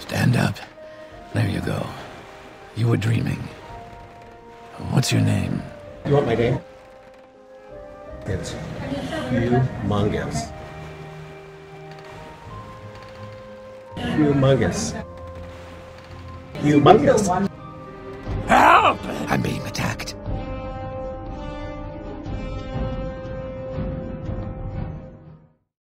Stand up. There you go. You were dreaming. What's your name? You want my name? It's Hugh Mungus. Hugh Mungus. Hugh Mungus. Help! I'm being attacked.